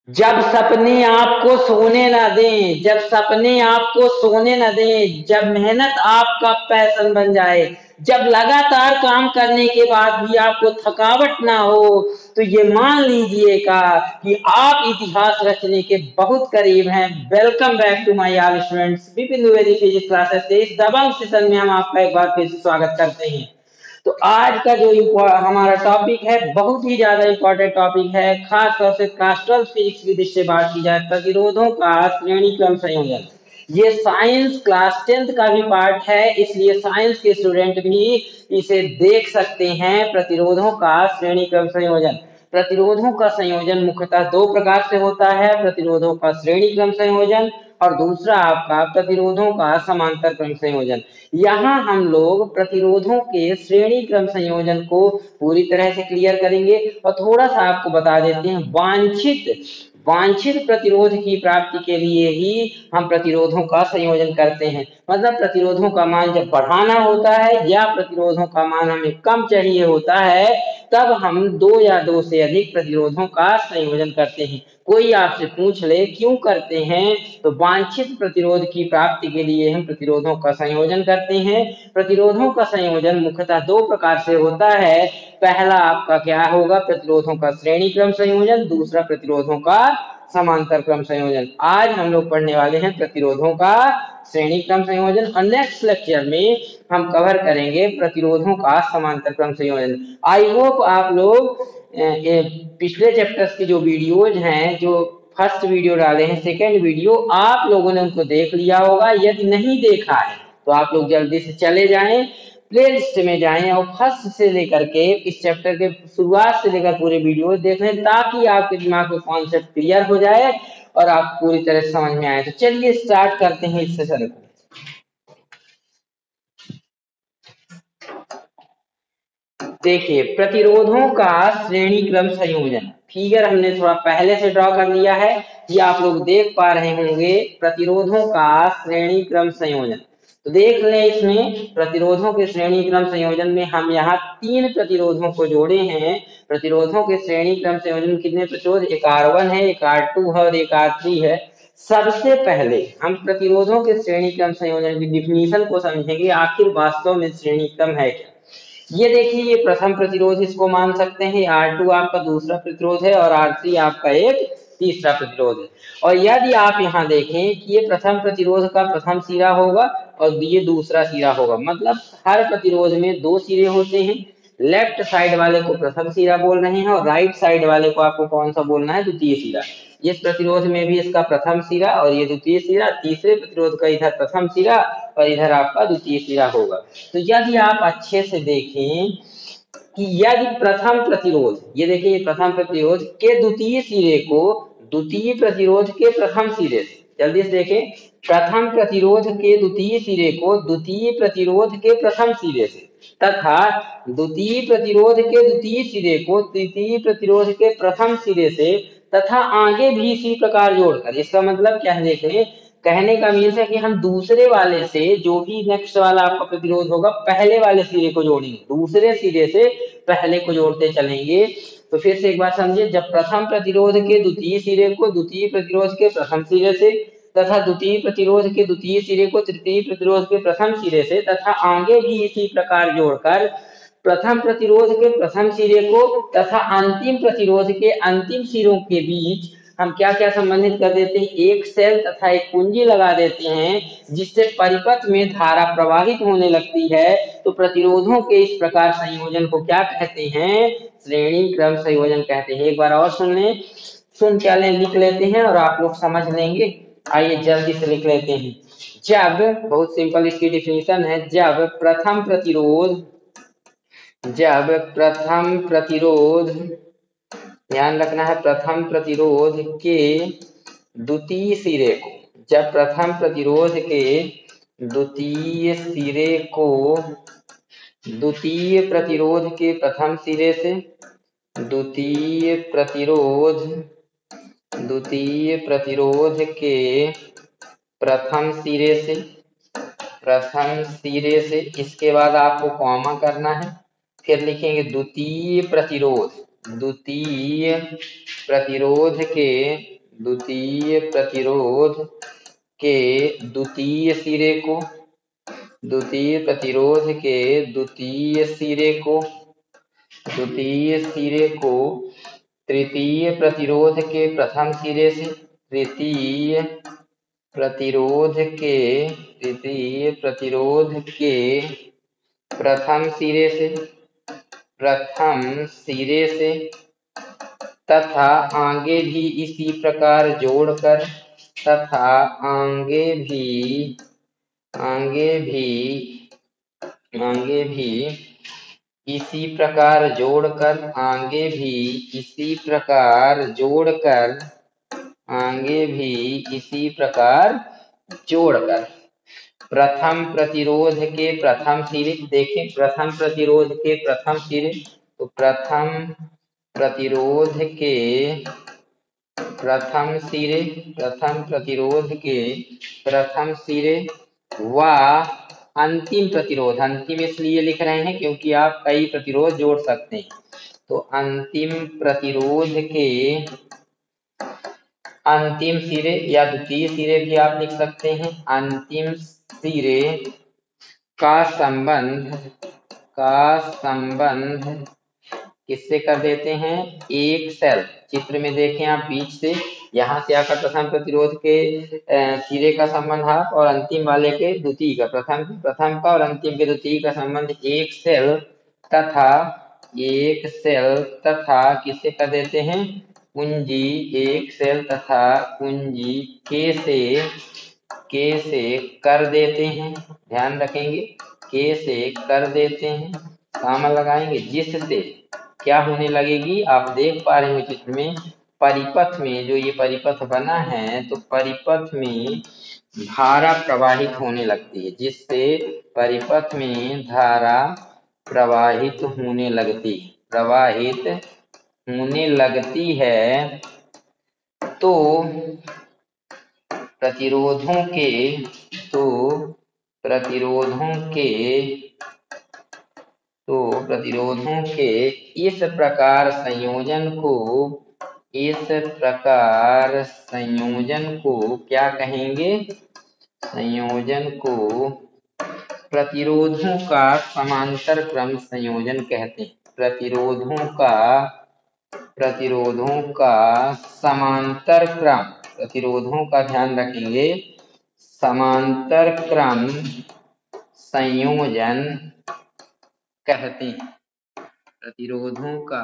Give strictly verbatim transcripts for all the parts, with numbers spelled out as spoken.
जब सपने आपको सोने ना दें, जब सपने आपको सोने ना दें, जब मेहनत आपका पैशन बन जाए, जब लगातार काम करने के बाद भी आपको थकावट ना हो, तो ये मान लीजिएगा कि आप इतिहास रचने के बहुत करीब हैं। Welcome back to my all students, Vipin Dwivedi physics classes से इस दबंग सेशन में हम आपका एक बार फिर से स्वागत करते हैं। तो आज का जो हमारा टॉपिक है बहुत ही ज्यादा इम्पोर्टेंट टॉपिक है, खास तौर से कास्टल फिजिक्स की दृष्टि से बात की जाए, प्रतिरोधों का श्रेणी क्रम संयोजन। ये साइंस क्लास टेंथ का भी पार्ट है, इसलिए साइंस के स्टूडेंट भी इसे देख सकते हैं। प्रतिरोधों का श्रेणी क्रम संयोजन। प्रतिरोधों का संयोजन मुख्यतः दो प्रकार से होता है, प्रतिरोधों का श्रेणी क्रम संयोजन और दूसरा आपका प्रतिरोधों का समांतर क्रम संयोजन। यहाँ हम लोग प्रतिरोधों के श्रेणी क्रम संयोजन को पूरी तरह से क्लियर करेंगे और थोड़ा सा आपको बता देते हैं, वांछित वांछित प्रतिरोध की प्राप्ति के लिए ही हम प्रतिरोधों का संयोजन करते हैं। मतलब प्रतिरोधों का मान जब बढ़ाना होता है या प्रतिरोधों का मान हमें कम चाहिए होता है, तब हम दो या दो से अधिक प्रतिरोधों का संयोजन करते हैं। कोई आपसे पूछ ले क्यों करते हैं, तो वांछित प्रतिरोध की प्राप्ति के लिए हम प्रतिरोधों का संयोजन करते हैं। प्रतिरोधों का संयोजन मुख्यतः दो प्रकार से होता है। पहला आपका क्या होगा, प्रतिरोधों का श्रेणी क्रम संयोजन, दूसरा प्रतिरोधों का समांतर क्रम संयोजन। आज हम लोग पढ़ने वाले हैं प्रतिरोधों का श्रेणी क्रम संयोजन और नेक्स्ट लेक्चर में हम कवर करेंगे प्रतिरोधों का समांतर क्रम संयोजन। आई होप आप लोग पिछले चैप्टर्स की जो वीडियोज हैं, जो फर्स्ट वीडियो डाले हैं, सेकेंड वीडियो, आप लोगों ने उनको देख लिया होगा। यदि नहीं देखा है तो आप लोग जल्दी से चले जाएं, प्ले लिस्ट में जाएं और फर्स्ट से लेकर के इस चैप्टर के शुरुआत से लेकर पूरे वीडियो देख लें, ताकि आपके दिमाग में कॉन्सेप्ट क्लियर हो जाए और आप पूरी तरह से समझ में आए। तो चलिए स्टार्ट करते हैं इस सेशन को। देखिए, प्रतिरोधों का श्रेणी क्रम संयोजन फिगर हमने थोड़ा पहले से ड्रॉ कर लिया है, ये आप लोग देख पा रहे होंगे। प्रतिरोधों का श्रेणी क्रम संयोजन, तो देख लें, इसमें प्रतिरोधों के श्रेणी क्रम संयोजन में हम यहाँ तीन प्रतिरोधों को जोड़े हैं। प्रतिरोधों के श्रेणी क्रम संयोजन में कितने प्रतिरोध, एक आर वन है, एक आर टू है और एक आर थ्री है। सबसे पहले हम प्रतिरोधों के श्रेणी क्रम संयोजन की डिफिनीशन को समझेंगे, आखिर वास्तव में श्रेणी क्रम है क्या। ये देखिए, ये प्रथम प्रतिरोध इसको मान सकते हैं, आर टू आपका दूसरा प्रतिरोध है और आर थ्री आपका एक तीसरा प्रतिरोध है। और यदि आप यहाँ देखें कि ये प्रथम प्रतिरोध का प्रथम सिरा होगा और ये दूसरा सिरा होगा, मतलब हर प्रतिरोध में दो सिरे होते हैं। लेफ्ट साइड वाले को प्रथम सिरा बोल रहे हैं और राइट साइड वाले को आपको कौन सा बोलना है, द्वितीय सिरा। इस प्रतिरोध में भी इसका प्रथम सिरा और ये द्वितीय सिरा, तीसरे प्रतिरोध का इधर प्रथम सिरा और इधर आपका द्वितीय सिरा होगा। तो यदि आप अच्छे से देखें कि यदि प्रथम प्रतिरोध, ये देखिए प्रथम प्रतिरोध के द्वितीय सिरे को द्वितीय प्रतिरोध के प्रथम सिरे से, जल्दी से देखें, प्रथम प्रतिरोध के द्वितीय सिरे को द्वितीय प्रतिरोध के प्रथम सिरे से तथा द्वितीय प्रतिरोध के द्वितीय सिरे को तृतीय प्रतिरोध के प्रथम सिरे से तथा आगे भी इसी प्रकार जोड़कर, इसका मतलब क्या है, देख लें, कहने का मीन्स है कि हम दूसरे वाले से, जो भी नेक्स्ट वाला आपका प्रतिरोध होगा, पहले वाले सिरे को जोड़ेंगे, दूसरे सिरे से पहले को जोड़ते चलेंगे। तो फिर से एक बार समझिए, जब प्रथम प्रतिरोध के द्वितीय सिरे को द्वितीय प्रतिरोध के प्रथम सिरे से तथा द्वितीय प्रतिरोध के द्वितीय सिरे को तृतीय प्रतिरोध के प्रथम सिरे से तथा आगे भी इसी प्रकार जोड़कर प्रथम प्रतिरोध के प्रथम सिरे को तथा अंतिम प्रतिरोध के अंतिम सिरों के बीच हम क्या क्या संबंधित कर देते हैं, एक सेल तथा एक कुंजी लगा देते हैं, जिससे परिपथ में धारा प्रवाहित होने लगती है। तो प्रतिरोधों के इस प्रकार संयोजन को क्या कहते हैं, श्रेणी क्रम संयोजन कहते हैं। एक बार और सुन लें, सुन क्या लें, लिख लेते हैं और आप लोग समझ लेंगे। आइए जल्दी से लिख लेते हैं। जब, बहुत सिंपल इसकी डिफिनीशन है, जब प्रथम प्रतिरोध जब प्रथम प्रतिरोध, ध्यान रखना है, प्रथम प्रतिरोध के द्वितीय सिरे को, जब प्रथम प्रतिरोध के द्वितीय सिरे को द्वितीय प्रतिरोध के प्रथम सिरे से द्वितीय प्रतिरोध द्वितीय प्रतिरोध के प्रथम सिरे से प्रथम सिरे से इसके बाद आपको कॉमा करना है, फिर लिखेंगे द्वितीय प्रतिरोध द्वितीय प्रतिरोध के द्वितीय प्रतिरोध के द्वितीय सिरे को द्वितीय प्रतिरोध के द्वितीय सिरे को द्वितीय सिरे को तृतीय प्रतिरोध के प्रथम सिरे से तृतीय प्रतिरोध के तृतीय प्रतिरोध के प्रथम सिरे से प्रथम सिरे से तथा आगे भी इसी प्रकार जोड़कर तथा आगे भी आगे भी आगे भी इसी प्रकार जोड़कर आगे भी इसी प्रकार जोड़कर आगे भी इसी प्रकार जोड़कर प्रथम प्रतिरोध के प्रथम सिरे देखें प्रथम प्रतिरोध के प्रथम सिरे तो प्रथम प्रतिरोध के प्रथम सिरे प्रथम प्रतिरोध के प्रथम सिरे व अंतिम प्रतिरोध अंतिम इसलिए लिख रहे हैं क्योंकि आप कई प्रतिरोध जोड़ सकते हैं तो अंतिम प्रतिरोध के अंतिम सिरे या द्वितीय सिरे भी आप लिख सकते हैं अंतिम सिरे का संबंध का संबंध किससे कर देते हैं एक सेल चित्र में देखें आप बीच से यहाँ से आकर प्रथम प्रतिरोध के सिरे का संबंध हाफ और अंतिम वाले के द्वितीय का प्रथम प्रथम का और अंतिम के द्वितीय का संबंध एक सेल तथा एक सेल तथा किससे कर देते हैं कुंजी एक सेल तथा कुंजी के से के से कर देते हैं ध्यान रखेंगे के से कर देते हैं सामा लगाएंगे जिससे क्या होने लगेगी आप देख पा रहे हो चित्र में परिपथ में जो ये परिपथ बना है तो परिपथ में धारा प्रवाहित होने लगती है जिससे परिपथ में धारा प्रवाहित होने लगती प्रवाहित होने लगती है तो प्रतिरोधों के तो प्रतिरोधों के तो प्रतिरोधों के इस प्रकार संयोजन को इस प्रकार संयोजन को क्या कहेंगे संयोजन को प्रतिरोधों का समांतर क्रम संयोजन कहते हैं प्रतिरोधों का प्रतिरोधों का समांतर क्रम प्रतिरोधों का ध्यान रखेंगे समांतर क्रम संयोजन कहते हैं प्रतिरोधों का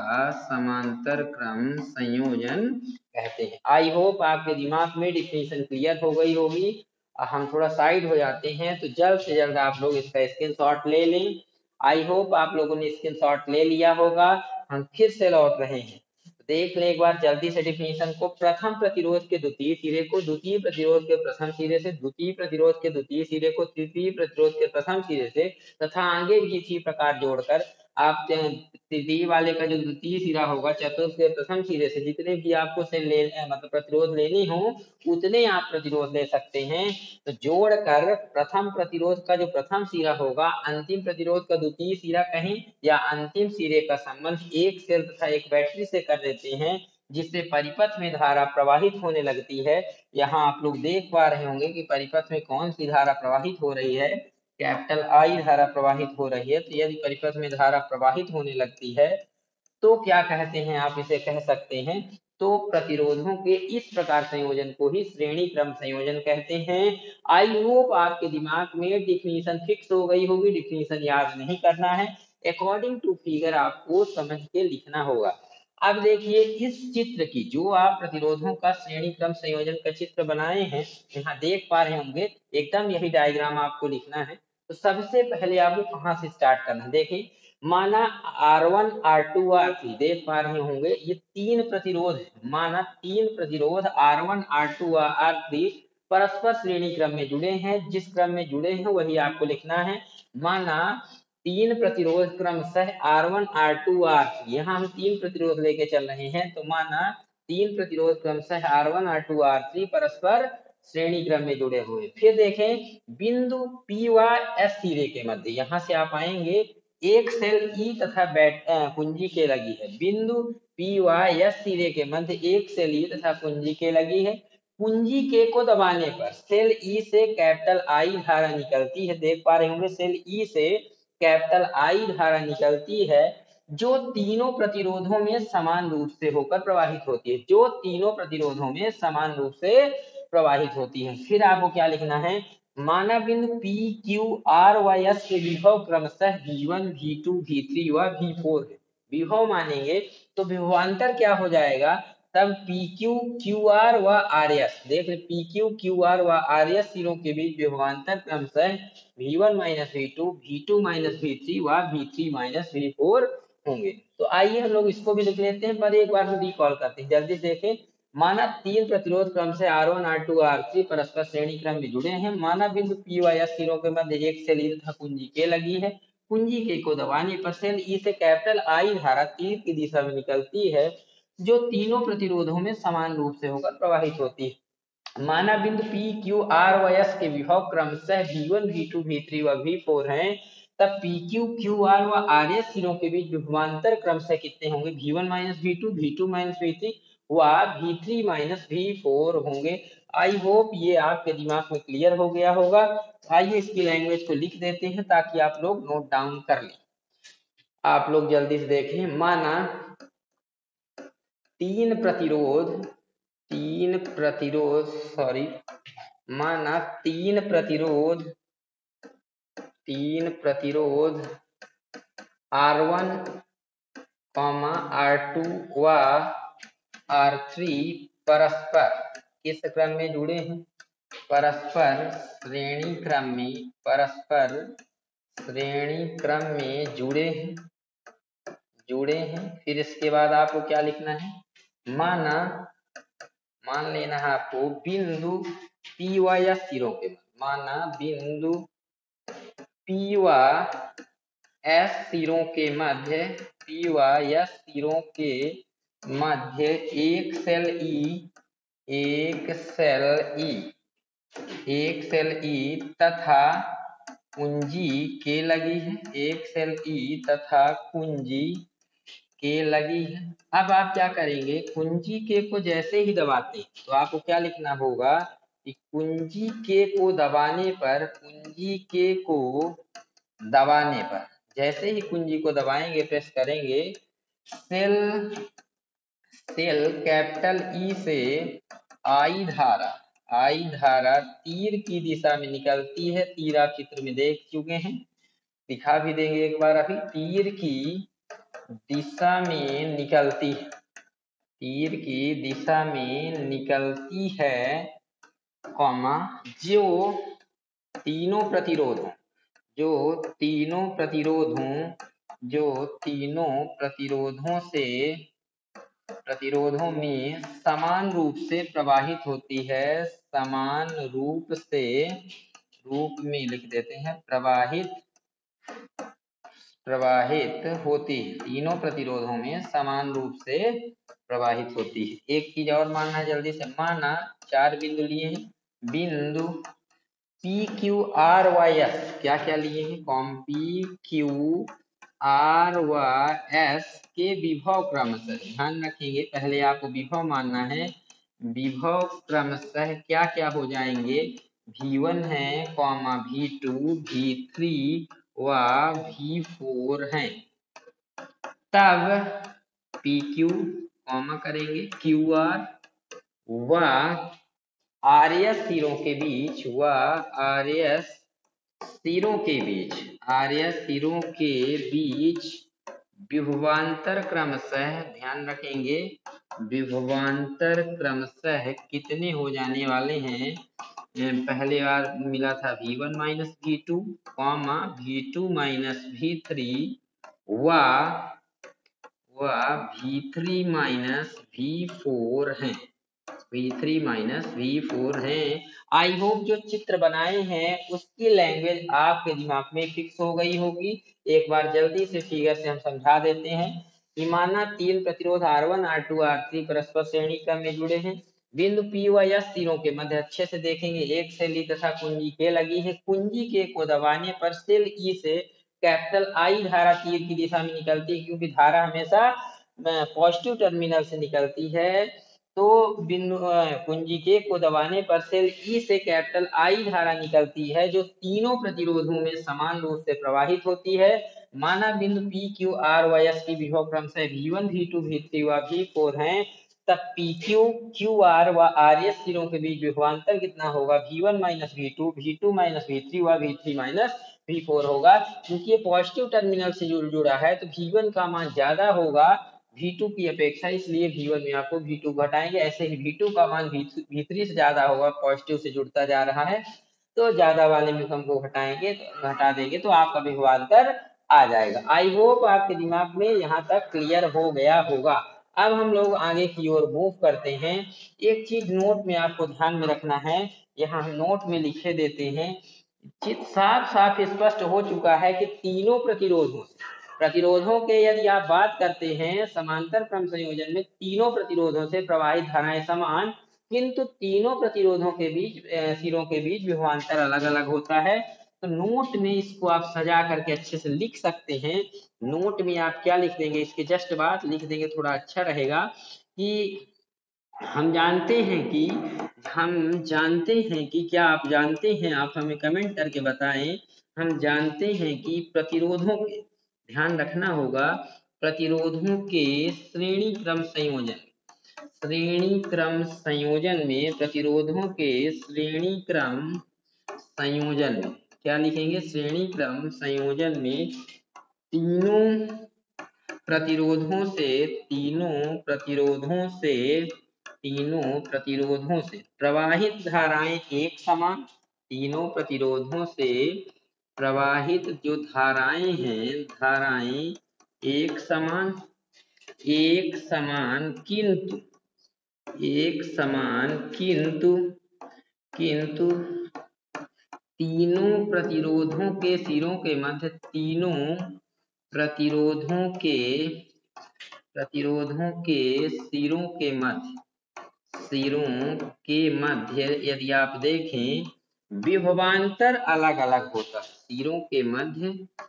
समांतर क्रम संयोजन कहते हैं। आई होप आपके दिमाग में डिफिनेशन क्लियर हो गई होगी। हम थोड़ा साइड हो जाते हैं तो जल्द से जल्द आप लोग इसका स्क्रीनशॉट ले लें। आई होप आप लोगों ने स्क्रीनशॉट ले लिया होगा। हम फिर से लौट रहे हैं, देख लें एक बार जल्दी से डिफिनेशन को। प्रथम प्रतिरोध के द्वितीय सिरे को द्वितीय प्रतिरोध के प्रथम सिरे से, द्वितीय प्रतिरोध के द्वितीय सिरे को तृतीय प्रतिरोध के प्रथम सिरे से तथा आगे भी इसी प्रकार जोड़कर आप तृतीय वाले का जो द्वितीय सिरा होगा चतुर्थ के प्रथम सिरे से जितने भी आपको से ले मतलब प्रतिरोध लेनी हो उतने आप प्रतिरोध ले सकते हैं। तो जोड़कर प्रथम प्रतिरोध का जो प्रथम सिरा होगा अंतिम प्रतिरोध का द्वितीय सिरा कहें या अंतिम सिरे का संबंध एक सेल तथा एक बैटरी से कर देते हैं जिससे परिपथ में धारा प्रवाहित होने लगती है। यहाँ आप लोग देख पा रहे होंगे कि परिपथ में कौन सी धारा प्रवाहित हो रही है, कैपिटल आई धारा प्रवाहित हो रही है। तो यदि परिपथ में धारा प्रवाहित होने लगती है तो क्या कहते हैं, आप इसे कह सकते हैं तो प्रतिरोधों के इस प्रकार संयोजन को ही श्रेणी क्रम संयोजन कहते हैं। आई होप आपके दिमाग में डिफिनीशन फिक्स हो गई होगी, डिफिनीशन याद नहीं करना है, अकॉर्डिंग टू फिगर आपको समझ के लिखना होगा। अब देखिए इस चित्र की जो आप प्रतिरोधों का श्रेणी क्रम संयोजन का चित्र बनाए हैं यहाँ देख पा रहे होंगे, एकदम यही डायग्राम आपको लिखना है। तो सबसे पहले आपको कहाँ से स्टार्ट करना है, देखिए माना R one R two R three देख पा रहे होंगे ये तीन प्रतिरोध है। माना तीन प्रतिरोध R one R two R three परस्पर श्रेणी क्रम में जुड़े हैं, जिस क्रम में जुड़े हैं वही आपको लिखना है। माना तीन प्रतिरोध क्रमशः R one R two R three, यहाँ हम तीन प्रतिरोध लेके चल रहे हैं तो माना तीन प्रतिरोध क्रमशः R one R two R three परस्पर श्रेणी क्रम में जुड़े हुए। फिर देखें बिंदु पी व एस सिरे के मध्य, यहाँ से आप आएंगे एक सेल ई तथा बैट कुंजी के लगी है। बिंदु पी वाई एस सिरे के मध्य एक सेल ई तथा कुंजी के लगी है। कुंजी के को दबाने पर सेल ई से कैपिटल आई धारा निकलती है। देख पा रहे होंगे सेल ई से कैपिटल आई धारा निकलती है, जो तीनों प्रतिरोधों में समान रूप से होकर प्रवाहित होती है। जो तीनों प्रतिरोधों में समान रूप से प्रवाहित होती है। फिर आपको क्या लिखना है, माना बिंदु पी क्यू आर व एस के विभव क्रमशः V one V two V three व वी फोर है। विभव मानेंगे तो विभवांतर क्या हो जाएगा, तब पी क्यू क्यू आर व आर एस, देख रहे पी क्यू क्यू आर व आर एस तीनों के बीच विभवांतर क्रमशः V one minus V two V two minus V three व V three minus V four होंगे। तो आइए हम लोग इसको भी लिख लेते हैं, पर एक बार हम रिकॉल करते हैं, जल्दी से देखें। माना तीन प्रतिरोध क्रम से R one R two R three परस्पर श्रेणी क्रम में जुड़े हैं। माना बिंदु पी व एस तीनों के मध्य एक सेल ई तथा कुंजी के लगी है। कुंजी के को दबाने पर सेल ई से कैपिटल आई धारा तीर की दिशा में निकलती है, जो तीनों प्रतिरोधों में समान रूप से होकर प्रवाहित होती है। माना बिंदु पी क्यू आर व एस के विभव क्रमशः V one V two V three व वी फोर हैं, तब पी क्यू क्यू आर व आर एस तीनों के बीच विभवांतर क्रमशः कितने होंगे, V one minus V two V two minus V three व V three minus V four होंगे। आई होप ये आपके दिमाग में क्लियर हो गया होगा। आइए इसकी लैंग्वेज को लिख देते हैं ताकि आप लोग नोट डाउन कर लें। आप लोग जल्दी से देखें। माना तीन प्रतिरोध तीन प्रतिरोध सॉरी माना तीन प्रतिरोध तीन प्रतिरोध R one comma R two व आर थ्री परस्पर किस क्रम में जुड़े हैं, परस्पर श्रेणी क्रम में परस्पर श्रेणी क्रम में जुड़े हैं जुड़े हैं फिर इसके बाद आपको क्या लिखना है, माना मान लेना है आपको बिंदु पी व या सिरों के माना बिंदु पी व एस सिरों के मध्य पी व एस सिरों के मध्य एक सेल ई एक सेल ई एक सेल ई तथा कुंजी के लगी है एक सेल ई तथा कुंजी के लगी है। अब आप क्या करेंगे, कुंजी के को जैसे ही दबाते तो आपको क्या लिखना होगा कि कुंजी के को दबाने पर कुंजी के को दबाने पर जैसे ही कुंजी को दबाएंगे प्रेस करेंगे, सेल सेल कैपिटल ई से आई धारा आई धारा तीर की दिशा में निकलती है। तीर आप चित्र में देख चुके हैं, दिखा भी देंगे एक बार अभी। तीर की दिशा में निकलती है तीर की दिशा में निकलती है कॉमा जो तीनों प्रतिरोधों जो तीनों प्रतिरोधों जो तीनों प्रतिरोधों से प्रतिरोधों में समान रूप से प्रवाहित होती है समान रूप से रूप में लिख देते हैं प्रवाहित प्रवाहित होती है तीनों प्रतिरोधों में समान रूप से प्रवाहित होती है। एक चीज और मानना है जल्दी से, माना चार बिंदु लिए हैं, बिंदु P Q R Y S क्या क्या लिए हैं, कॉम पी क्यू आर व एस के विभव क्रमशः, ध्यान रखेंगे पहले आपको विभव मानना है, विभव क्रमशः क्या क्या हो जाएंगे, वी वन है comma V two V three व वी फोर है। तब पी क्यू कॉमा करेंगे क्यू आर व आर एस तीरों के बीच व आर एस तीरों के बीच आर एस तीरों के बीच विभवांतर क्रमशः, ध्यान रखेंगे विभवांतर क्रमशः कितने हो जाने वाले हैं, पहले बार मिला था V one minus V two comma V two minus V three व V three minus V four है V three minus V four है। आई होप जो चित्र बनाए हैं उसकी लैंग्वेज आपके दिमाग में फिक्स हो गई होगी। एक बार जल्दी से फिगर से हम समझा देते हैं कि माना तीन प्रतिरोध R one R two R three परस्पर श्रेणी क्रम में जुड़े हैं। बिंदु पी व एस तीनों के मध्य अच्छे से देखेंगे एक सेल ई तथा कुंजी के लगी है। कुंजी के को दबाने पर सेल ई से कैपिटल आई धारा तीर की दिशा में निकलती है, क्योंकि धारा हमेशा पॉजिटिव टर्मिनल से निकलती है। तो बिंदु कुंजी के को दबाने पर सेल ई से कैपिटल आई धारा निकलती है, जो तीनों प्रतिरोधों में समान रूप से प्रवाहित होती है। माना बिंदु पी क्यू आर व एस की विभव क्रमशः V one V two V three व वी फोर है, तब पी क्यू क्यू आर व आर एस सिरों के बीच विभवांतर कितना होगा? V one minus V two V two minus V three व V three minus V four होगा। क्योंकि ये पॉजिटिव टर्मिनल से जुड़ जुड़ा है तो वी वन का मान ज्यादा होगा वी टू की अपेक्षा, इसलिए वी वन में आपको वी टू घटाएंगे। ऐसे ही वी टू का मान वी थ्री से ज्यादा होगा, पॉजिटिव से जुड़ता जा रहा है तो ज्यादा वाले में हम को घटाएंगे, घटा देंगे तो आपका विभवांतर आ जाएगा। आई होप आपके दिमाग में यहाँ तक क्लियर हो गया होगा। अब हम लोग आगे की ओर मूव करते हैं। एक चीज नोट में आपको ध्यान में रखना है, यहाँ हम नोट में लिखे देते हैं। चित साफ साफ स्पष्ट हो चुका है कि तीनों प्रतिरोधों प्रतिरोधों के यदि आप बात करते हैं समांतर क्रम संयोजन में तीनों प्रतिरोधों से प्रवाहित धाराएं समान, किंतु तीनों प्रतिरोधों के बीच सिरों के बीच विभवांतर अलग अलग होता है। तो नोट में इसको आप सजा करके अच्छे से लिख सकते हैं। नोट में आप क्या लिख देंगे, इसके जस्ट बाद लिख देंगे, थोड़ा अच्छा रहेगा कि हम जानते हैं कि हम जानते हैं कि क्या आप जानते हैं, आप हमें कमेंट करके बताएं। हम जानते हैं कि प्रतिरोधों के, ध्यान रखना होगा, प्रतिरोधों के श्रेणी क्रम संयोजन श्रेणी क्रम संयोजन में प्रतिरोधों के श्रेणी क्रम संयोजन में क्या लिखेंगे? श्रेणी क्रम संयोजन में तीनों प्रतिरोधों से तीनों प्रतिरोधों से तीनों प्रतिरोधों से प्रवाहित धाराएं एक समान तीनों प्रतिरोधों से प्रवाहित जो धाराएं हैं धाराएं एक समान एक समान किंतु एक समान किंतु किंतु तीनों प्रतिरोधों के सिरों के मध्य तीनों प्रतिरोधों के प्रतिरोधों के सिरों के मध्य सिरों के मध्य यदि आप देखें विभवांतर अलग अलग होता है। सिरों के मध्य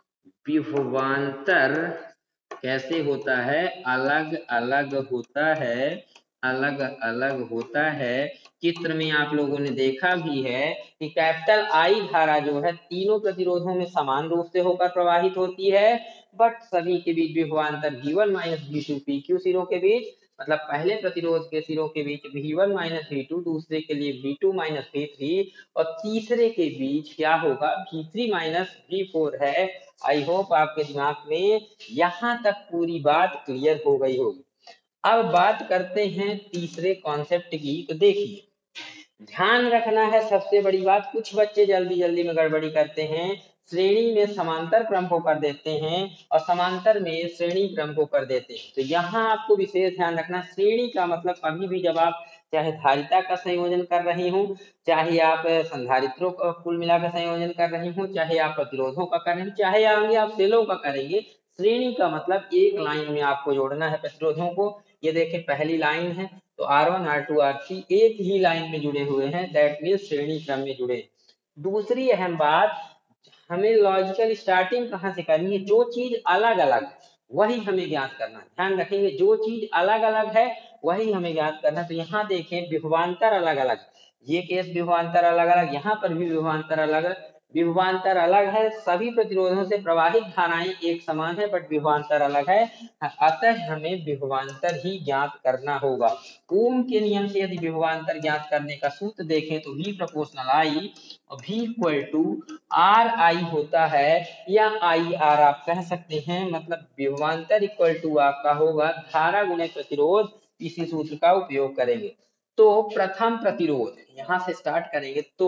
विभवांतर कैसे होता है? अलग अलग होता है अलग अलग होता है। चित्र में आप लोगों ने देखा भी है कि कैपिटल आई धारा जो है तीनों प्रतिरोधों में समान रूप से होकर प्रवाहित होती है, बट सभी के बीच विभवांतर V one minus V two P Q सिरों के बीच, मतलब पहले प्रतिरोध के सिरों के बीच V one minus V two, दूसरे के लिए V two minus V three और तीसरे के बीच क्या होगा? V three minus V four है। आई होप आपके दिमाग में यहाँ तक पूरी बात क्लियर हो गई होगी। अब बात करते हैं तीसरे कॉन्सेप्ट की। तो देखिए, ध्यान रखना है सबसे बड़ी बात, कुछ बच्चे जल्दी जल्दी में गड़बड़ी करते हैं, श्रेणी में समांतर क्रम को कर देते हैं और समांतर में श्रेणी क्रम को कर देते हैं। तो यहाँ आपको विशेष ध्यान रखना, श्रेणी का मतलब कभी भी जब आप चाहे धारिता का संयोजन कर रही हूँ, चाहे आप संधारित्रों का कुल मिलाकर संयोजन कर रही हूँ, चाहे आप प्रतिरोधों का कर रहे हैं, चाहे आगे आप सेलों का करेंगे, श्रेणी का मतलब एक लाइन में आपको जोड़ना है प्रतिरोधों को। ये देखिए पहली लाइन है तो R one R two R three एक ही लाइन में जुड़े हुए हैं, दैट मीन श्रेणी क्रम में जुड़े। दूसरी अहम बात, हमें लॉजिकल स्टार्टिंग कहाँ से करनी है? जो चीज अलग अलग वही हमें ज्ञात करना है। ध्यान रखेंगे, जो चीज अलग अलग है वही हमें ज्ञात करना है। तो यहाँ देखें विभवांतर अलग अलग, ये केस विभवांतर अलग अलग, यहाँ पर भी विभवांतर अलग अलग, विभवांतर अलग है, सभी प्रतिरोधों से प्रवाहित धाराएं एक समान है बट विभवांतर अलग है, अतः हमें विभवांतर ही ज्ञात करना होगा। ओम के नियम से यदि विभवांतर ज्ञात करने का सूत्र देखें तो V प्रोपोर्शनल I और V equal to R I होता है, या आई आर आप कह सकते हैं, मतलब विभवांतर इक्वल टू आपका होगा धारा गुणे प्रतिरोध। इसी सूत्र का उपयोग करेंगे। तो प्रथम प्रतिरोध यहां से स्टार्ट करेंगे। तो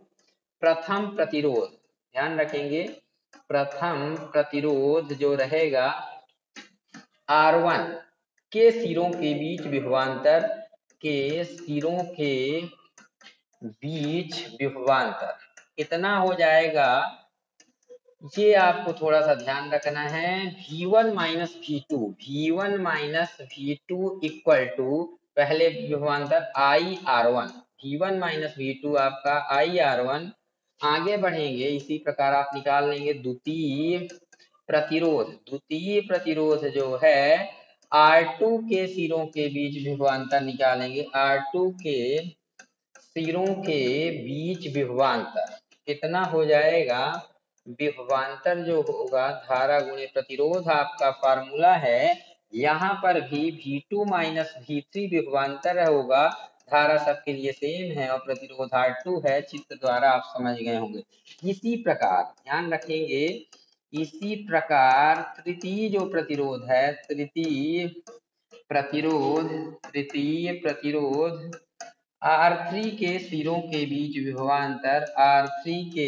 प्रथम प्रतिरोध, ध्यान रखेंगे, प्रथम प्रतिरोध जो रहेगा आर वन के सिरों के बीच विभवांतर के सिरों के बीच विभवांतर कितना हो जाएगा? ये आपको थोड़ा सा ध्यान रखना है। V one minus V two V one minus V two equal to पहले विभवांतर I R one, V one minus V two आपका आई आर वन। आगे बढ़ेंगे इसी प्रकार आप निकाल लेंगे द्वितीय प्रतिरोध, द्वितीय प्रतिरोध जो है आर टू के सिरों के बीच विभवांतर निकालेंगे। आर टू के सिरों के बीच विभवांतर कितना हो जाएगा? विभवांतर जो होगा धारा गुणे प्रतिरोध आपका फार्मूला है। यहाँ पर भी V two minus V three विभवांतर होगा। धारा सबके लिए सेम है और प्रतिरोध आर टू है। चित्र द्वारा आप समझ गए होंगे। इसी प्रकार ध्यान रखेंगे, इसी प्रकार तृतीय जो प्रतिरोध है, तृतीय प्रतिरोध तृतीय प्रतिरोध आर थ्री के सिरों के बीच विभवांतर, आर थ्री के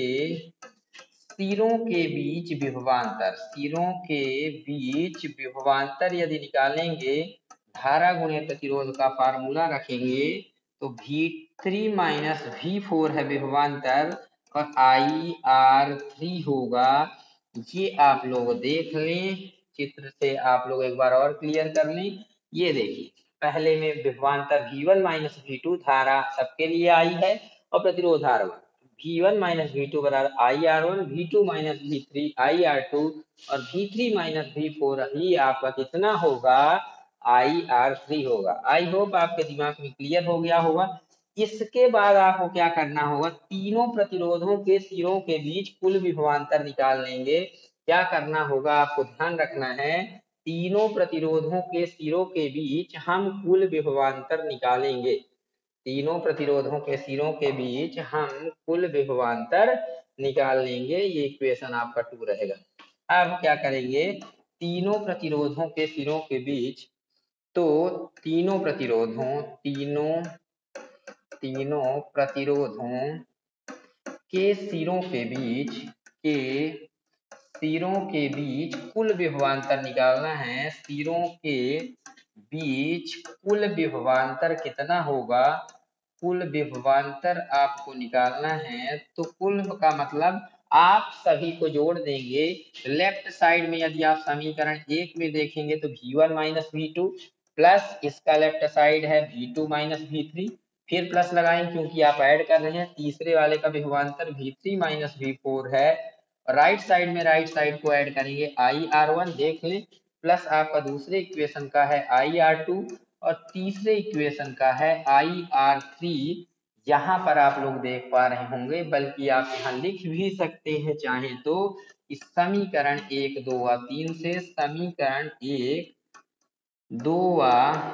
सिरों के बीच विभवांतर, सिरों के बीच विभवांतर यदि निकालेंगे, धारा गुणे प्रतिरोध का फार्मूला रखेंगे तो V three minus V four है विभवांतर और आई आर थ्री होगा। ये आप लोग देख लें, चित्र से आप लोग एक बार और क्लियर कर लें। ये देखिए, पहले में विभवांतर V one minus V two धारा सबके लिए आई है और प्रतिरोध R one. V one minus V two बराबर I R one, V two minus V three I R two और V three minus V four ही आपका कितना होगा? आई आर थ्री होगा। आई होप आपके दिमाग में क्लियर हो गया होगा। इसके बाद आपको क्या करना होगा? तीनों प्रतिरोधों के सिरों के बीच कुल विभवांतर निकाल लेंगे। क्या करना होगा? आपको ध्यान रखना है, तीनों प्रतिरोधों के सिरों के बीच हम कुल विभवांतर निकालेंगे। तीनों प्रतिरोधों के सिरों के बीच हम कुल विभवांतर निकाल लेंगे। ये इक्वेशन आपका टू रहेगा। अब क्या करेंगे? तीनों प्रतिरोधों के सिरों के बीच, तो तीनों प्रतिरोधों तीनों तीनों प्रतिरोधों के सिरों के बीच के सिरों के बीच कुल विभवांतर निकालना है। सिरों के बीच कुल विभवांतर कितना होगा? कुल विभवांतर आपको निकालना है तो कुल का मतलब आप सभी को जोड़ देंगे। लेफ्ट साइड में यदि आप समीकरण एक में देखेंगे तो V one minus V two plus इसका लेफ्ट साइड है V two minus V three, फिर प्लस लगाएं क्योंकि आप ऐड कर रहे हैं। तीसरे वाले का विभवांतर V three minus V four है। राइट साइड में राइट साइड को ऐड करेंगे आई आर वन देख लें, प्लस आपका दूसरे इक्वेशन का है आई आर टू और तीसरे इक्वेशन का है आई आर थ्री। यहाँ पर आप लोग देख पा रहे होंगे, बल्कि आप यहाँ लिख भी सकते हैं चाहे तो, इस समीकरण एक दो व तीन से, समीकरण एक दो व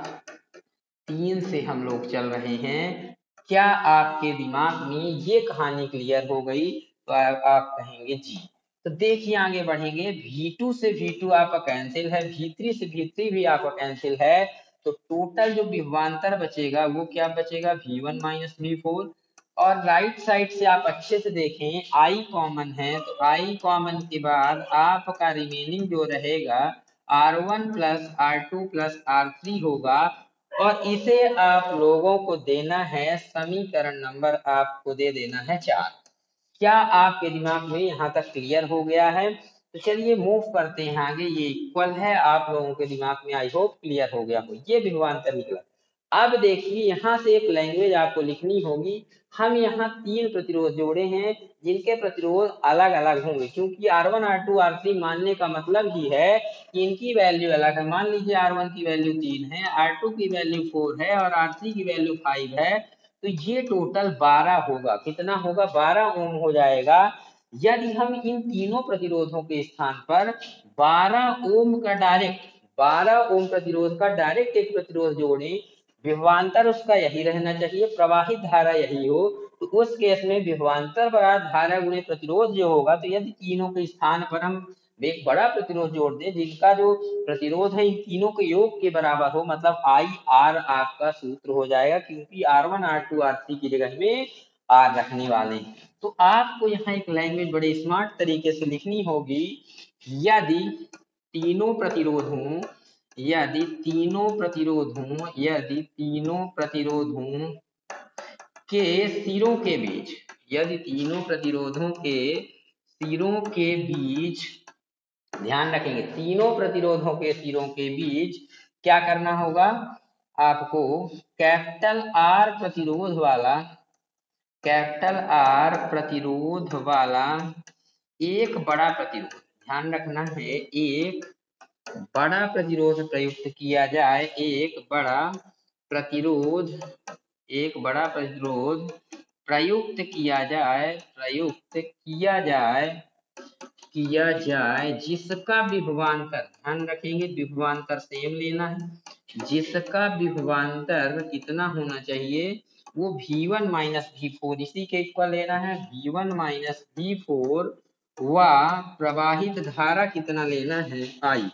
तीन से हम लोग चल रहे हैं। क्या आपके दिमाग में ये कहानी क्लियर हो गई? तो आप कहेंगे जी। तो देखिए आगे बढ़ेंगे। वी टू से वी टू आपका कैंसिल है, वी थ्री से वी थ्री भी आपका कैंसिल है, तो टोटल जो विभवांतर बचेगा वो क्या बचेगा? V one minus V four. और राइट साइड से आप अच्छे से देखें, आई कॉमन है तो आई कॉमन के बाद आपका रिमेनिंग जो रहेगा R one plus R two plus R three होगा और इसे आप लोगों को देना है समीकरण नंबर, आपको दे देना है चार। क्या आपके दिमाग में यहाँ तक क्लियर हो गया है? तो चलिए मूव करते हैं आगे। ये इक्वल है, आप लोगों के दिमाग में आई होप क्लियर हो गया हो। ये विभवांतर निकला। अब देखिए यहाँ से एक लैंग्वेज आपको लिखनी होगी। हम यहाँ तीन प्रतिरोध जोड़े हैं जिनके प्रतिरोध अलग अलग होंगे, क्योंकि R one R two R three मानने का मतलब ही है कि इनकी वैल्यू अलग है। मान लीजिए आर वन की वैल्यू तीन है, आर टू की वैल्यू फोर है और आर थ्री की वैल्यू फाइव है, तो ये टोटल बारह होगा। कितना होगा? बारह ओम हो जाएगा। यदि हम इन तीनों प्रतिरोधों के स्थान पर बारह ओम का डायरेक्ट बारह ओम प्रतिरोध का डायरेक्ट एक प्रतिरोध जोड़े, विभवांतर उसका यही रहना चाहिए, प्रवाहित धारा यही हो, तो उस केस में विभवांतर बराबर धारा गुणे प्रतिरोध जो होगा, तो यदि तीनों के स्थान पर हम एक बड़ा प्रतिरोध जोड़ दें जिनका जो प्रतिरोध है इन तीनों के योग के बराबर हो, मतलब आई आर आपका सूत्र हो जाएगा, क्योंकि R one R two R three की जगह में आर रखने वाले हैं। तो आपको यहाँ एक लैंग्वेज बड़े स्मार्ट तरीके से लिखनी होगी। यदि तीनों प्रतिरोधों यदि तीनों प्रतिरोधों यदि तीनों प्रतिरोधों के सिरों के बीच यदि तीनों प्रतिरोधों के सिरों के बीच ध्यान रखेंगे, तीनों प्रतिरोधों के सिरों के बीच क्या करना होगा? आपको कैपिटल आर प्रतिरोध वाला कैपिटल आर प्रतिरोध वाला एक बड़ा प्रतिरोध, ध्यान रखना है, एक बड़ा प्रतिरोध प्रयुक्त किया जाए, एक बड़ा प्रतिरोध एक बड़ा प्रतिरोध प्रयुक्त किया जाए प्रयुक्त किया जाए किया जाए जिसका विभवांतर, ध्यान रखेंगे विभवांतर सेम लेना है, जिसका विभवांतर कितना होना चाहिए, वो V one minus V four, इसी के इक्वल लेना है, V one minus V four व प्रवाहित धारा कितना लेना है, आई,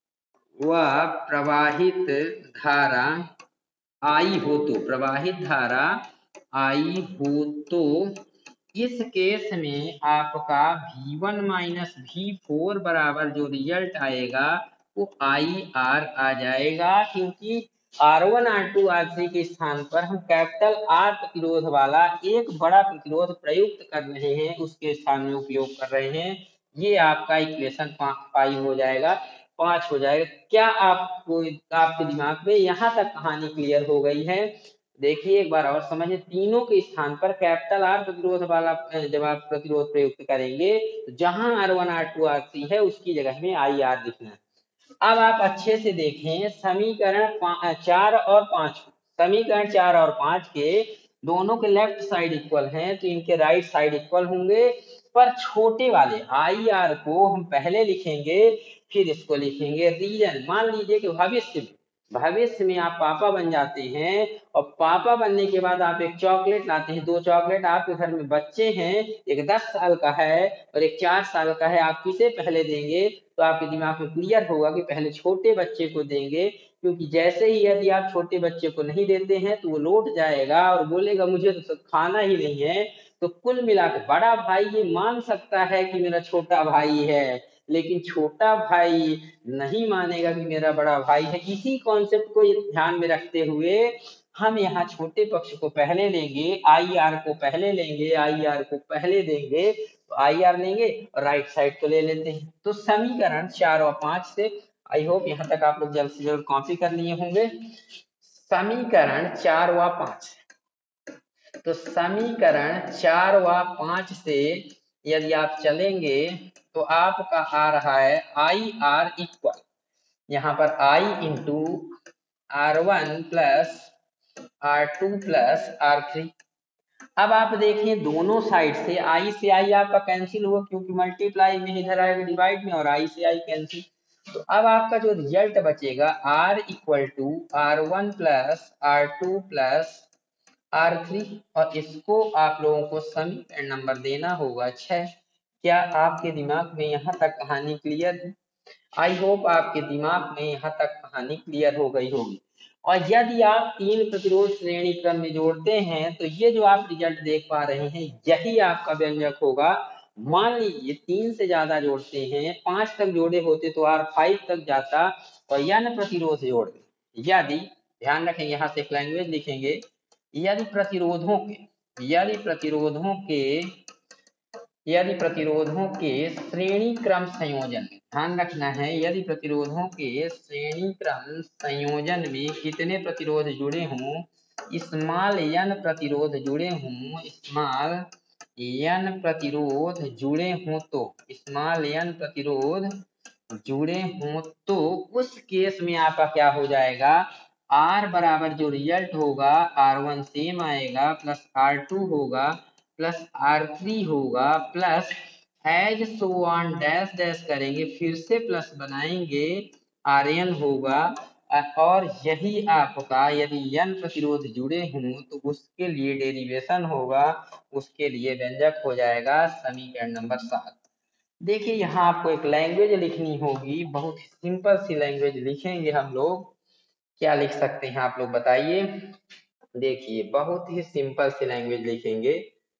वह प्रवाहित धारा आई हो तो प्रवाहित धारा आई हो तो इस केस में आपका V one minus V four बराबर जो रिजल्ट आएगा वो आई आर आ जाएगा, क्योंकि R one R two R three के स्थान पर हम कैपिटल आर प्रतिरोध वाला एक बड़ा प्रतिरोध प्रयुक्त कर रहे हैं, उसके स्थान में उपयोग कर रहे हैं। ये आपका इक्वेशन फाइव हो जाएगा, पांच हो जाएगा। क्या आपको आपके दिमाग में यहाँ तक कहानी क्लियर हो गई है? देखिए एक बार और समझिए, तीनों के स्थान पर कैपिटल आर प्रतिरोध वाला जब आप प्रतिरोध प्रयुक्त करेंगे तो जहां R one R two R three है उसकी जगह में आई आर लिखना है। अब आप अच्छे से देखें समीकरण चार और पांच, समीकरण चार और पांच के दोनों के लेफ्ट साइड इक्वल हैं तो इनके राइट साइड इक्वल होंगे, पर छोटे वाले आई आर को हम पहले लिखेंगे फिर इसको लिखेंगे रीजन। मान लीजिए कि भविष्य में भविष्य में आप पापा बन जाते हैं और पापा बनने के बाद आप एक चॉकलेट लाते हैं, दो चॉकलेट, आपके घर में बच्चे हैं, एक दस साल का है और एक चार साल का है, आप किसे पहले देंगे? तो आपके दिमाग में क्लियर होगा कि पहले छोटे बच्चे को देंगे, क्योंकि जैसे ही यदि आप छोटे बच्चे को नहीं देते हैं तो वो लौट जाएगा और बोलेगा मुझे तो सब खाना ही नहीं है। तो कुल मिलाकर बड़ा भाई ये मान सकता है कि मेरा छोटा भाई है, लेकिन छोटा भाई नहीं मानेगा कि मेरा बड़ा भाई है। इसी कॉन्सेप्ट को ध्यान में रखते हुए हम यहाँ छोटे पक्ष को पहले लेंगे, आई आर को पहले लेंगे, आई आर को पहले देंगे, तो आई आर लेंगे और राइट साइड को ले लेते हैं। तो समीकरण चार और पांच से, आई होप यहाँ तक आप लोग जल्द से जल्द कॉपी कर लिए होंगे। समीकरण चार व पांच, तो समीकरण चार व पांच से यदि आप चलेंगे तो आपका आ रहा है आई आर इक्वल, यहाँ पर I into R one plus R two plus R three. अब आप देखें दोनों साइड से आई से आई आपका कैंसिल हुआ, क्योंकि मल्टीप्लाई में इधर आएगा डिवाइड में, और आई से आई कैंसिल। तो अब आपका जो रिजल्ट बचेगा R equal to R one plus R two plus R three, और इसको आप लोगों को समीकरण नंबर देना होगा छह। क्या आपके दिमाग में यहाँ तक कहानी क्लियर है? आई होप आपके दिमाग में यहाँ तक कहानी क्लियर हो गई होगी। और यदि आप तीन प्रतिरोध श्रेणी क्रम में जोड़ते हैं तो ये जो आप रिजल्ट देख पा रहे हैं यही आपका व्यंजक होगा। मान लीजिए तीन से ज्यादा जोड़ते हैं, पांच तक जोड़े होते तो आर फाइव तक जाता, और यन प्रतिरोध जोड़ यदि, ध्यान रखें यहाँ से एक लैंग्वेज लिखेंगे, यदि प्रतिरोधों के यदि प्रतिरोधों के यदि प्रतिरोधों के श्रेणी क्रम संयोजन में, ध्यान रखना है, यदि प्रतिरोधों के श्रेणी क्रम संयोजन में कितने प्रतिरोध जुड़े हों, स्मॉल एन प्रतिरोध जुड़े हों, स्मॉल एन प्रतिरोध जुड़े हों तो स्मॉल एन प्रतिरोध जुड़े हों तो उस केस में आपका क्या हो जाएगा, आर बराबर जो रिजल्ट होगा आर वन सेम आएगा प्लस आर टू होगा प्लस आर थ्री होगा plus as so on dash dash करेंगे, फिर से प्लस बनाएंगे, आर एन होगा। और यही आपका यदि एन प्रतिरोध जुड़े हों तो उसके लिए डेरिवेशन होगा, उसके लिए व्यंजक हो जाएगा समीकरण नंबर सात। देखिए यहाँ आपको एक लैंग्वेज लिखनी होगी, बहुत सिंपल सी लैंग्वेज लिखेंगे हम लोग। क्या लिख सकते हैं आप लोग बताइए? देखिए बहुत ही सिंपल सी लैंग्वेज लिखेंगे,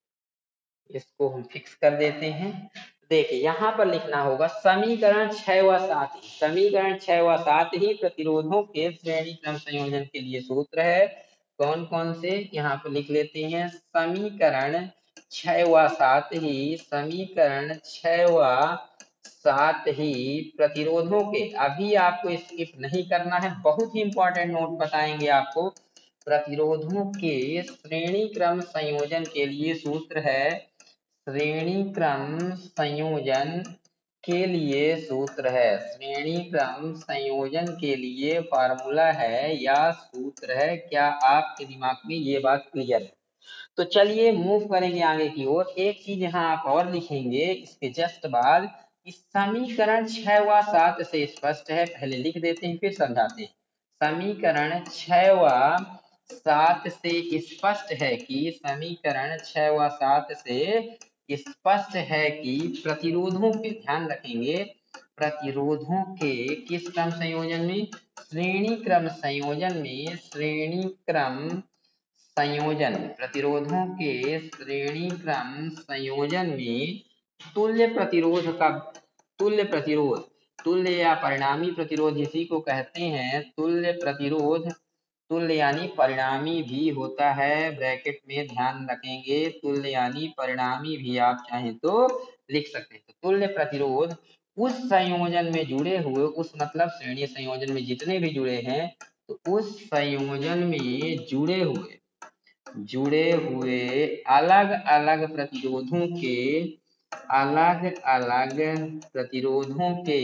इसको हम फिक्स कर देते हैं। देखिए यहाँ पर लिखना होगा समीकरण छह व सात ही समीकरण छह व सात ही प्रतिरोधों के श्रेणी क्रम संयोजन के लिए सूत्र है। कौन कौन से यहाँ पर लिख लेते हैं, समीकरण छह व सात ही समीकरण छह व सात ही प्रतिरोधों के, अभी आपको स्किप नहीं करना है, बहुत ही इंपॉर्टेंट नोट बताएंगे आपको। प्रतिरोधों के श्रेणी क्रम संयोजन के लिए सूत्र है, श्रेणी क्रम संयोजन के लिए सूत्र है, श्रेणी क्रम संयोजन के लिए फार्मूला है या सूत्र है, क्या आपके दिमाग में ये बात क्लियर है? तो चलिए मूव करेंगे आगे की ओर। एक चीज यहाँ आप और लिखेंगे इसके जस्ट बाद, इस समीकरण छह व सात से स्पष्ट है, पहले लिख देते हैं फिर समझाते हैं। समीकरण छह व सात से स्पष्ट है कि समीकरण छह व सात से स्पष्ट है कि प्रतिरोधों के, ध्यान रखेंगे, प्रतिरोधों के किस क्रम संयोजन में, श्रेणी क्रम संयोजन में, श्रेणी क्रम संयोजन, प्रतिरोधों के श्रेणी क्रम संयोजन में तुल्य प्रतिरोध का, तुल्य प्रतिरोध, तुल्य या परिणामी प्रतिरोध इसी को कहते हैं तुल्य प्रतिरोध, तुल्य यानी परिणामी भी होता है, ब्रैकेट में ध्यान रखेंगे, तुल्य यानी परिणामी भी आप चाहें तो लिख सकते हैं। तो तुल्य प्रतिरोध उस संयोजन में जुड़े हुए, उस मतलब श्रेणी संयोजन में जितने भी जुड़े हैं, तो उस संयोजन में जुड़े हुए जुड़े हुए अलग अलग प्रतिरोधों के, अलग अलग प्रतिरोधों के,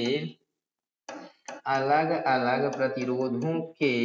अलग अलग प्रतिरोधों के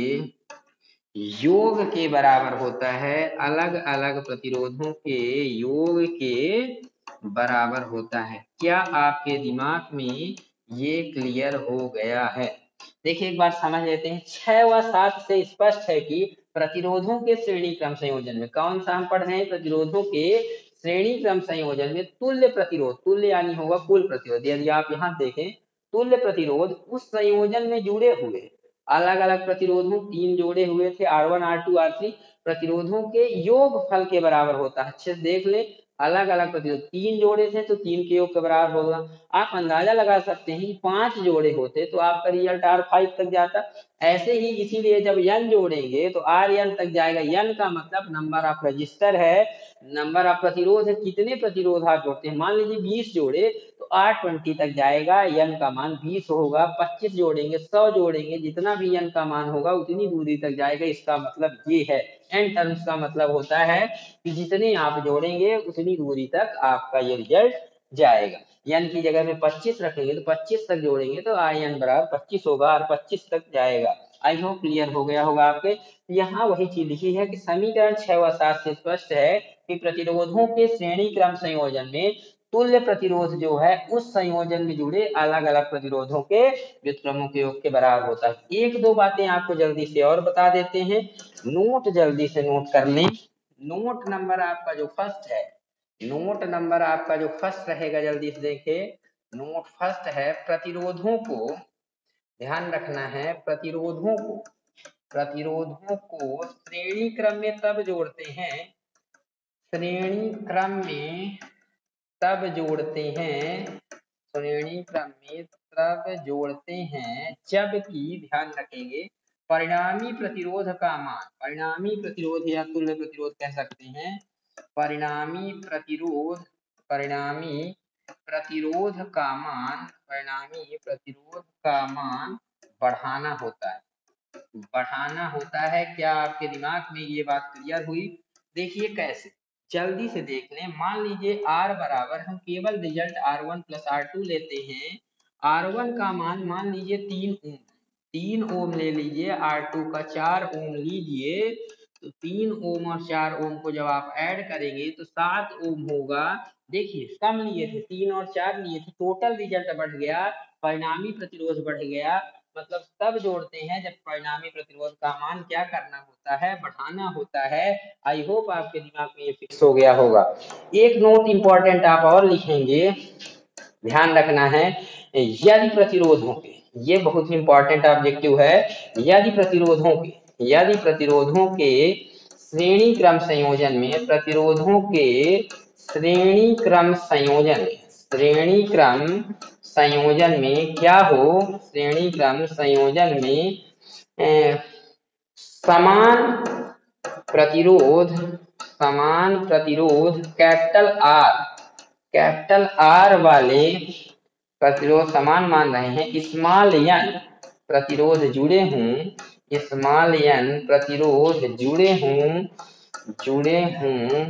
योग के बराबर होता है, अलग अलग प्रतिरोधों के योग के बराबर होता है। क्या आपके दिमाग में ये क्लियर हो गया है? देखिए एक बार समझ लेते हैं। छह व सात से स्पष्ट है कि प्रतिरोधों के श्रेणी क्रम संयोजन में, कौन सा हम पढ़ रहे हैं, प्रतिरोधों के श्रेणी क्रम संयोजन में तुल्य प्रतिरोध, तुल्य यानी होगा कुल प्रतिरोध, यदि आप यहाँ देखें तुल्य प्रतिरोध उस संयोजन में जुड़े हुए अलग अलग प्रतिरोधों, तीन जोड़े हुए थे R one R two R three, प्रतिरोधों के योग फल के बराबर होता है। अच्छे से देख ले, अलग अलग प्रतिरोध तीन जोड़े थे तो तीन के योग के बराबर होगा। आप अंदाजा लगा सकते हैं पांच जोड़े होते तो आपका रिजल्ट आर फाइव तक जाता। ऐसे ही इसीलिए जब एन जोड़ेंगे तो आर एन तक जाएगा। एन का मतलब नंबर ऑफ रजिस्टर है, नंबर ऑफ प्रतिरोध है, कितने प्रतिरोध आप जोड़ते हैं। मान लीजिए बीस जोड़े तो आर ट्वेंटी तक जाएगा, एन का मान बीस होगा। पच्चीस जोड़ेंगे, सौ जोड़ेंगे, जितना भी एन का मान होगा उतनी दूरी तक जाएगा। इसका मतलब ये है, एन टर्म्स का मतलब होता है कि जितने आप जोड़ेंगे उतनी दूरी तक आपका ये रिजल्ट जाएगा। एन की जगह में पच्चीस रखेंगे तो पच्चीस तक जोड़ेंगे तो आई एन बराबर पच्चीस होगा और पच्चीस तक जाएगा। आई होप क्लियर हो गया होगा आपके। यहाँ वही चीज लिखी है कि समीकरण छह व सात से स्पष्ट है कि प्रतिरोधों के श्रेणी क्रम संयोजन में तुल्य प्रतिरोध जो है उस संयोजन में जुड़े अलग अलग प्रतिरोधों के व्युत्क्रमों के योग के बराबर होता है। एक दो बातें आपको जल्दी से और बता देते हैं, नोट जल्दी से नोट कर लें। नोट नंबर आपका जो फर्स्ट है, नोट नंबर आपका जो फर्स्ट रहेगा, जल्दी से देखें, नोट फर्स्ट है प्रतिरोधों को, ध्यान रखना है, प्रतिरोधों को, प्रतिरोधों को श्रेणी क्रम में तब जोड़ते हैं, श्रेणी क्रम में तब जोड़ते हैं, श्रेणी क्रम में तब जोड़ते हैं जबकि, ध्यान रखेंगे, परिणामी प्रतिरोध का मान, परिणामी प्रतिरोध या तुल्य प्रतिरोध कह सकते हैं, परिणामी प्रतिरोध, परिणामी प्रतिरोध का मान, परिणामी प्रतिरोध का मान बढ़ाना होता है, बढ़ाना होता है। क्या आपके दिमाग में ये बात क्लियर हुई? देखिए कैसे, जल्दी से देख लें। मान लीजिए R बराबर, हम केवल result R one plus R two लेते हैं। आर वन का मान मान लीजिए तीन ओम, तीन ओम ले लीजिए, आर टू का चार ओम लीजिए, तो तीन ओम और चार ओम को जब आप ऐड करेंगे तो सात ओम होगा। देखिए कम लिए थे, तीन और चार लिए थे, टोटल रिजल्ट बढ़ गया, परिणामी प्रतिरोध बढ़ गया। मतलब तब जोड़ते हैं जब परिणामी प्रतिरोध का मान क्या करना होता है, बढ़ाना होता है। आई होप आपके दिमाग में ये फिक्स हो गया होगा। एक नोट इंपॉर्टेंट आप और लिखेंगे, ध्यान रखना है, यदि प्रतिरोधों के, ये बहुत ही इंपॉर्टेंट ऑब्जेक्टिव है, यदि प्रतिरोधों के, यदि प्रतिरोधों के श्रेणी क्रम संयोजन में, प्रतिरोधों के श्रेणी क्रम संयोजन, श्रेणी क्रम संयोजन में क्या हो, श्रेणी क्रम संयोजन में समान प्रतिरोध, समान प्रतिरोध कैपिटल आर, कैपिटल आर वाले प्रतिरोध समान मान रहे हैं, स्मॉल एन प्रतिरोध जुड़े हों, स्मॉल एन प्रतिरोध जुड़े हों, जुड़े हों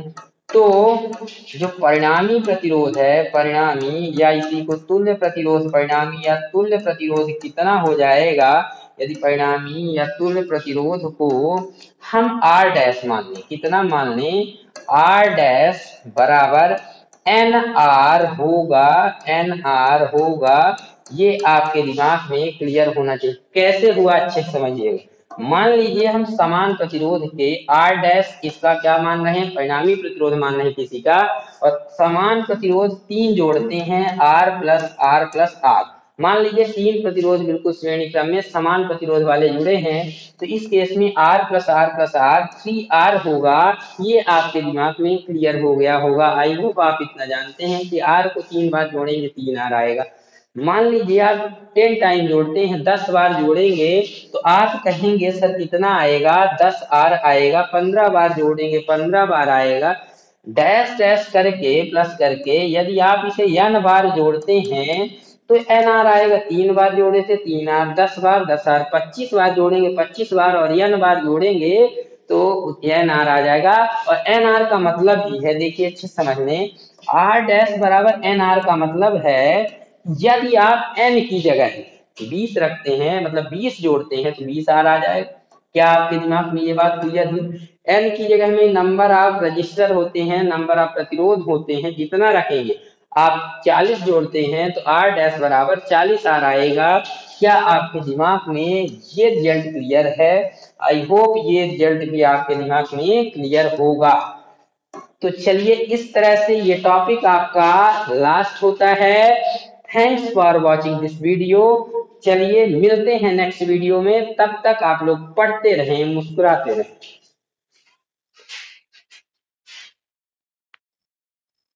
तो जो परिणामी प्रतिरोध है, परिणामी या इसी को तुल्य प्रतिरोध, परिणामी या तुल्य प्रतिरोध कितना हो जाएगा, यदि परिणामी या तुल्य प्रतिरोध को हम R डैश मान लें, कितना मान लें, R डैश बराबर एन आर होगा, एन आर होगा। ये आपके दिमाग में क्लियर होना चाहिए। कैसे हुआ अच्छे से समझिएगा। मान लीजिए हम समान प्रतिरोध के R डैश इसका क्या मान रहे हैं, परिणामी प्रतिरोध मान रहे हैं किसी का, और समान प्रतिरोध तीन जोड़ते हैं R plus R plus R। मान लीजिए तीन प्रतिरोध बिल्कुल श्रेणी क्रम में समान प्रतिरोध वाले जुड़े हैं, तो इस केस में R plus R plus R three R होगा। ये आपके दिमाग में क्लियर हो गया होगा। आई होप आप इतना जानते हैं कि R को तीन बार जोड़ेंगे तीन R आएगा। मान लीजिए आप टेन टाइम जोड़ते हैं, दस बार जोड़ेंगे तो आप कहेंगे सर कितना आएगा, दस आर आएगा। पंद्रह बार जोड़ेंगे पंद्रह बार आएगा। डैश डैश करके प्लस करके यदि आप इसे एन बार जोड़ते हैं तो एन आर आएगा। तीन बार जोड़े थे तीन आर, दस बार दस आर, पच्चीस बार जोड़ेंगे पच्चीस बार और एन बार जोड़ेंगे तो एन आर आ जाएगा। और एन आर का मतलब भी है, देखिए अच्छे समझ लें, आर डैश बराबर एन आर का मतलब है यदि आप n की जगह बीस रखते हैं, मतलब बीस जोड़ते हैं तो बीस आर आ जाएगा। क्या आपके दिमाग में ये बात क्लियर हुई। n की जगह में नंबर ऑफ रजिस्टर होते हैं, नंबर ऑफ प्रतिरोध होते हैं, जितना रखेंगे आप चालीस जोड़ते हैं तो R डैश बराबर चालीस आर आएगा। क्या आपके दिमाग में ये रिजल्ट क्लियर है। आई होप ये रिजल्ट भी आपके दिमाग में क्लियर होगा। तो चलिए इस तरह से ये टॉपिक आपका लास्ट होता है। Thanks for watching this video. चलिए मिलते हैं नेक्स्ट वीडियो में, तब तक आप लोग पढ़ते रहें, मुस्कुराते रहें।